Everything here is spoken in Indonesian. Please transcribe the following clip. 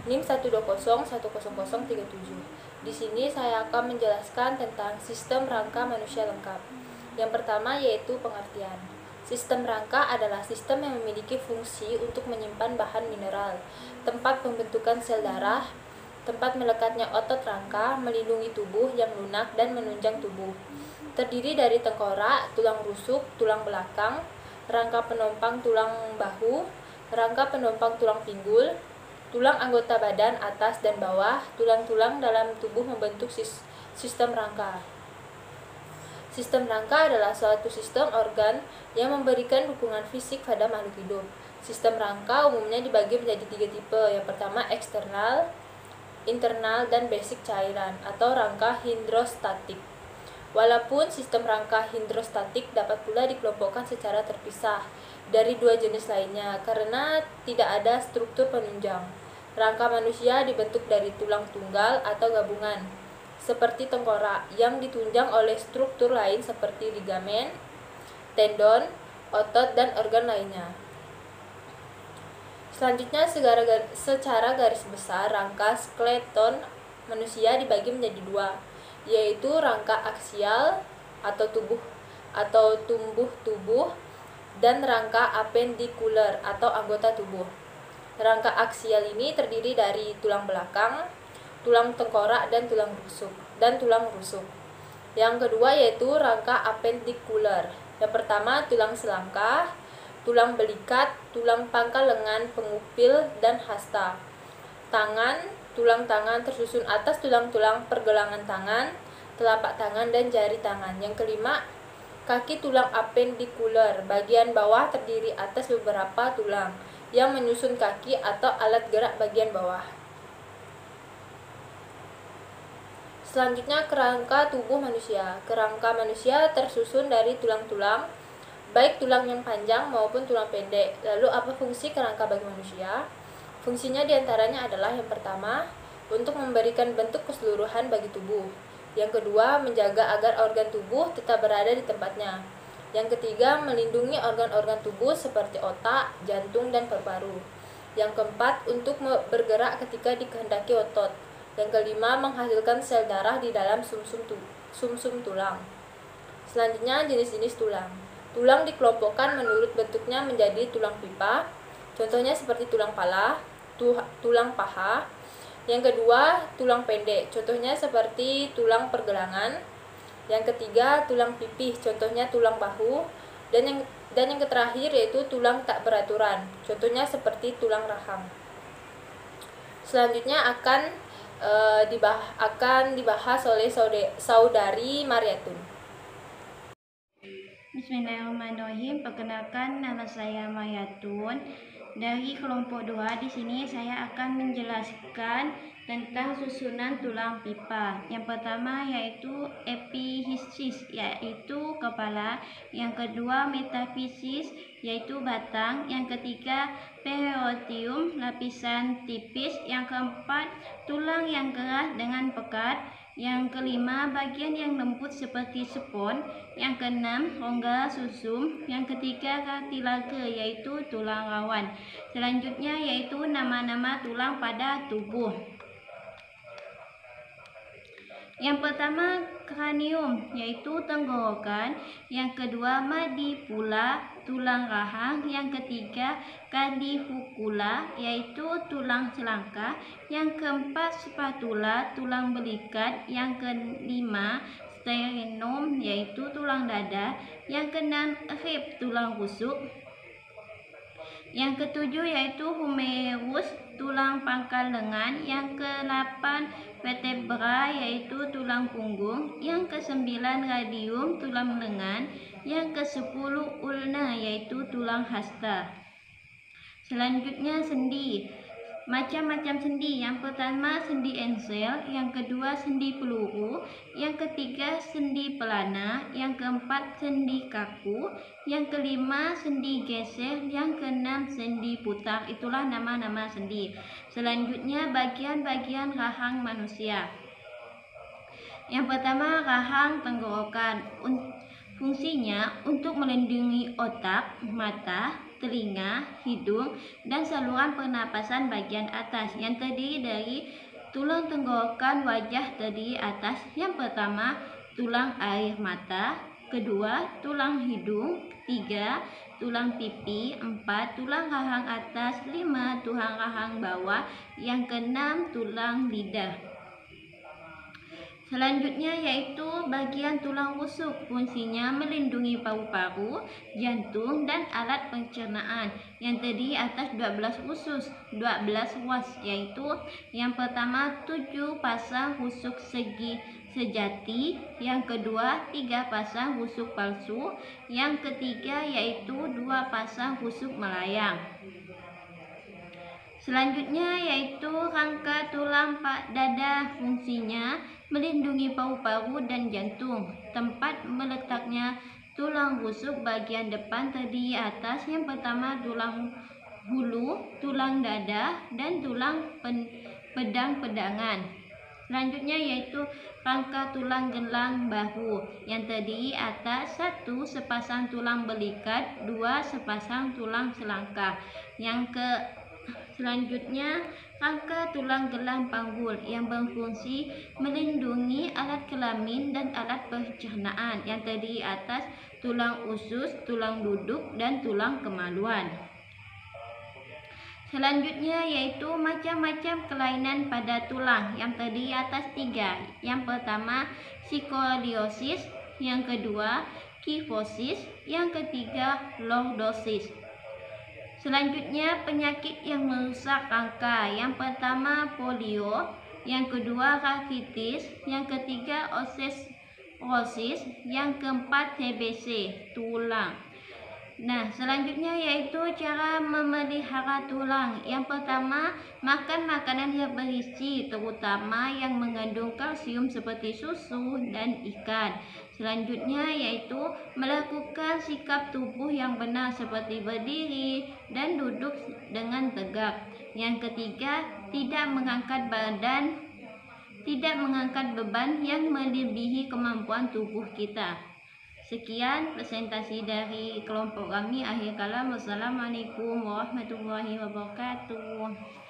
NIM 120100037. Di sini saya akan menjelaskan tentang sistem rangka manusia lengkap. Yang pertama yaitu pengertian. Sistem rangka adalah sistem yang memiliki fungsi untuk menyimpan bahan mineral, tempat pembentukan sel darah, tempat melekatnya otot rangka, melindungi tubuh yang lunak dan menunjang tubuh. Terdiri dari tengkorak, tulang rusuk, tulang belakang, rangka penompang tulang bahu, rangka penompang tulang pinggul, tulang anggota badan atas dan bawah, tulang-tulang dalam tubuh membentuk sistem rangka. Sistem rangka adalah suatu sistem organ yang memberikan dukungan fisik pada makhluk hidup. Sistem rangka umumnya dibagi menjadi 3 tipe. Yang pertama eksternal, internal, dan basic cairan atau rangka hidrostatik. Walaupun sistem rangka hidrostatik dapat pula dikelompokkan secara terpisah dari 2 jenis lainnya karena tidak ada struktur penunjang. Rangka manusia dibentuk dari tulang tunggal atau gabungan, seperti tengkorak, yang ditunjang oleh struktur lain seperti ligamen, tendon, otot, dan organ lainnya. Selanjutnya, secara garis besar, rangka skeleton manusia dibagi menjadi 2, yaitu rangka aksial atau tumbuh tubuh dan rangka apendikuler atau anggota tubuh. Rangka aksial ini terdiri dari tulang belakang, tulang tengkorak, dan tulang rusuk. Yang kedua yaitu rangka apendikuler. Yang pertama tulang selangkah, tulang belikat, tulang pangkal lengan, pengupil, dan hasta. Tangan, tulang tangan tersusun atas tulang-tulang pergelangan tangan, telapak tangan, dan jari tangan. Yang kelima, kaki tulang apendikuler. Bagian bawah terdiri atas beberapa tulang yang menyusun kaki atau alat gerak bagian bawah. Selanjutnya, kerangka tubuh manusia. Kerangka manusia tersusun dari tulang-tulang, baik tulang yang panjang maupun tulang pendek. Lalu apa fungsi kerangka bagi manusia? Fungsinya diantaranya adalah yang pertama, untuk memberikan bentuk keseluruhan bagi tubuh. Yang kedua, menjaga agar organ tubuh tetap berada di tempatnya. Yang ketiga, melindungi organ-organ tubuh seperti otak, jantung, dan paru-paru. Yang keempat, untuk bergerak ketika dikehendaki otot. Yang kelima, menghasilkan sel darah di dalam sumsum tulang. Selanjutnya, jenis-jenis tulang. Tulang dikelompokkan menurut bentuknya menjadi tulang pipa, contohnya seperti tulang pala, tulang paha. Yang kedua, tulang pendek, contohnya seperti tulang pergelangan. Yang ketiga, tulang pipih, contohnya tulang bahu. Dan yang terakhir yaitu tulang tak beraturan, contohnya seperti tulang rahang. Selanjutnya akan dibahas oleh saudari Mariatun. Bismillahirrahmanirrahim. Perkenalkan, nama saya Mariatun dari kelompok 2. Di sini saya akan menjelaskan tentang susunan tulang pipa. Yang pertama yaitu epifisis, yaitu kepala. Yang kedua metafisis, yaitu batang. Yang ketiga periosteum, lapisan tipis. Yang keempat tulang yang keras dengan pekat. Yang kelima, bagian yang lembut seperti spons. Yang keenam, rongga susum. Yang ketiga, kartilage, yaitu tulang rawan. Selanjutnya yaitu nama-nama tulang pada tubuh. Yang pertama, kranium, yaitu tenggorokan. Yang kedua, mandibular, tulang rahang. Yang ketiga, clavicula, yaitu tulang selangkah. Yang keempat, spatula, tulang belikat. Yang kelima, sternum, yaitu tulang dada. Yang keenam, rib, tulang rusuk. Yang ketujuh yaitu humerus, tulang pangkal lengan. Yang kedelapan, vertebra, yaitu tulang punggung. Yang kesembilan, radium, tulang lengan. Yang kesepuluh, ulna, yaitu tulang hasta. Selanjutnya sendi. Macam-macam sendi. Yang pertama sendi ensel, yang kedua sendi peluru, yang ketiga sendi pelana, yang keempat sendi kaku, yang kelima sendi geser, yang keenam sendi putar. Itulah nama-nama sendi. Selanjutnya bagian-bagian rahang manusia. Yang pertama rahang tenggorokan. Fungsinya untuk melindungi otak, mata, telinga, hidung, dan saluran pernapasan bagian atas yang terdiri dari tulang tenggorokan wajah terdiri atas. Yang pertama, tulang air mata. Kedua, tulang hidung. Tiga, tulang pipi. Empat, tulang rahang atas. Lima, tulang rahang bawah. Yang keenam, tulang lidah. Selanjutnya yaitu bagian tulang rusuk. Fungsinya melindungi paru-paru, jantung, dan alat pencernaan yang terdiri atas 12 usus, 12 ruas, yaitu yang pertama 7 pasang rusuk sejati, yang kedua 3 pasang rusuk palsu, yang ketiga yaitu 2 pasang rusuk melayang. Selanjutnya yaitu rangka tulang dada. Fungsinya melindungi paru-paru dan jantung. Tempat meletaknya tulang rusuk bagian depan terdiri atas yang pertama tulang hulu, tulang dada, dan tulang pedang-pedangan. Selanjutnya yaitu rangka tulang gelang bahu yang terdiri atas 1 sepasang tulang belikat, 2 sepasang tulang selangkah. Selanjutnya, rangka tulang gelang panggul yang berfungsi melindungi alat kelamin dan alat pencernaan yang terdiri atas tulang usus, tulang duduk, dan tulang kemaluan. Selanjutnya yaitu macam-macam kelainan pada tulang yang terdiri atas 3. Yang pertama, skoliosis, yang kedua, kifosis, yang ketiga, lordosis. Selanjutnya penyakit yang merusak rangka. Yang pertama polio, yang kedua rakitis, yang ketiga osteoporosis, yang keempat TBC, tulang. Nah, selanjutnya yaitu cara memelihara tulang. Yang pertama, makan makanan yang bergizi, terutama yang mengandung kalsium seperti susu dan ikan. Selanjutnya yaitu melakukan sikap tubuh yang benar seperti berdiri dan duduk dengan tegak. Yang ketiga, tidak mengangkat beban yang melebihi kemampuan tubuh kita. Sekian presentasi dari kelompok kami. Akhir kalam, wassalamualaikum warahmatullahi wabarakatuh.